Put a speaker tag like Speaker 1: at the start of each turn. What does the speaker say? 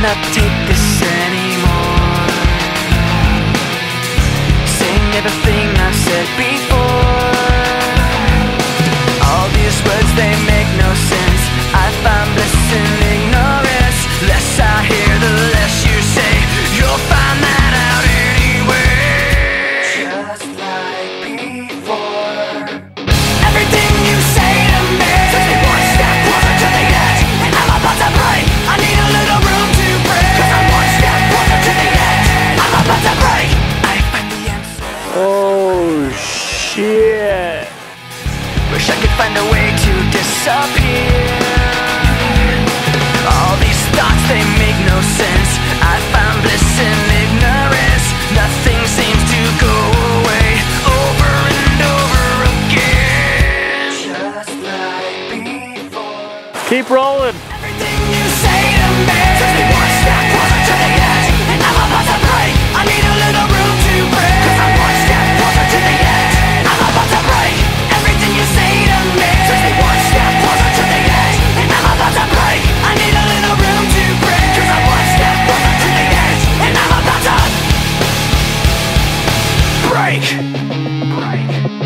Speaker 1: cannot take this anymore. Saying everything I've said before. All these words, they make no sense. I find bliss in ignorance. Less I hear, the less you say. You'll find that out anyway. Just like before. Everything you say to me takes me one step closer to the edge, and I'm about to break. I need a little room to breathe, 'cause I'm one step closer to the edge. I'm about to break. I find the answer.
Speaker 2: Oh shit.
Speaker 1: Wish I could find a way to disappear. All these thoughts, they make no sense. I find bliss in ignorance. Nothing seems to go away. Over and over again. Just like before.
Speaker 2: Keep rolling.
Speaker 1: Everything you say to me takes me one step closer to the edge, and I'm about to break. I need a little room to breathe, 'cause I'm one step closer to the edge. I'm about to break. Everything you say to me takes me one step closer to the edge, and I'm about to break. I need a little room to breathe, 'cause I'm one step closer to the edge, and I'm about to break.